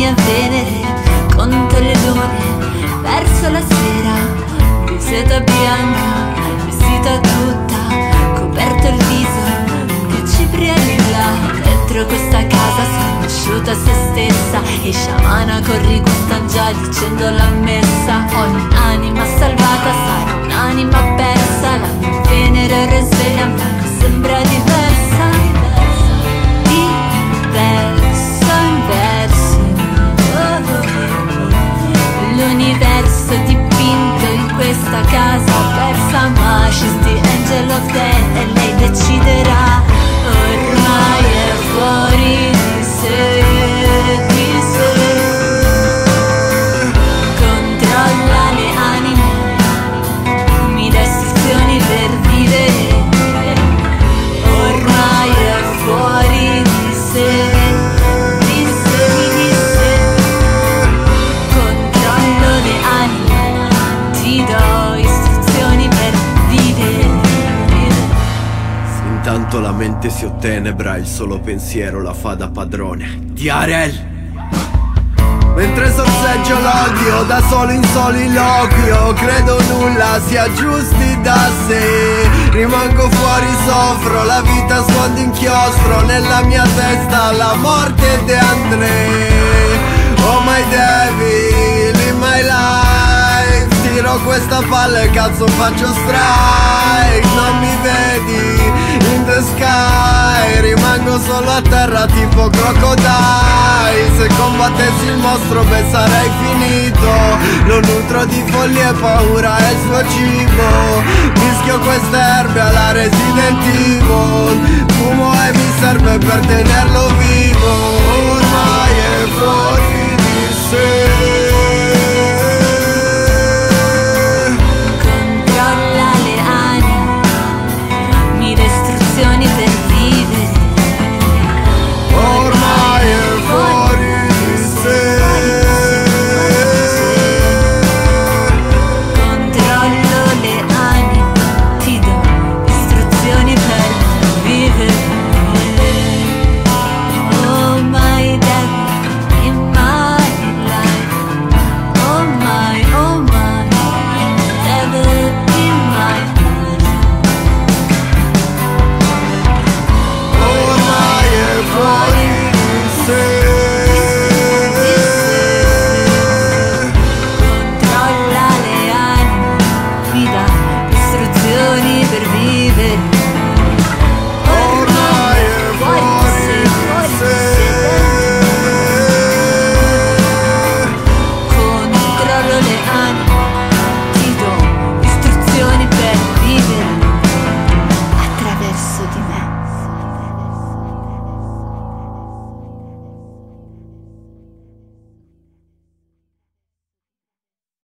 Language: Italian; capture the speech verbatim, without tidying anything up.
mia Venere, conto le lune verso la sera, di seta bianca, vestita tutta, coperto il viso, che ci brilla. Dentro questa casa sono conosciuta se stessa, e sciamana con rigustan già dicendo la messa. Ogni anima salvata sarà un'anima persa, la mia Venere risveglia ma sembra diversa, diversa inverso. Oh, oh, oh. L'universo dipinto in questa casa persa, ma she's the angel of death e lei deciderà. Ormai è fuori di sé, di sé. Controlla le anime, mi dà istruzioni per vivere. Ormai è fuori di sé, di sé, di sé. Controllo le anime, ti do istruzioni per vivere. Intanto la mente si ottenebra, il solo pensiero la fa da padrone. Diarel! Mentre sorseggio l'odio da solo in soliloquio, credo nulla si aggiusti da sé. Rimango fuori, soffro, la vita suona d'inchiostro, nella mia testa la morte di André. Oh my devil, in my life, tiro questa palla e cazzo faccio strike. Non mi vedi in the sky, rimango solo a terra tipo crocodile. Se combattessi il mostro beh sarei finito, lo nutro di follia e paura è il suo cibo. Mischio queste erbe alla Resident Evil, fumo e mi serve per tenerlo vivo.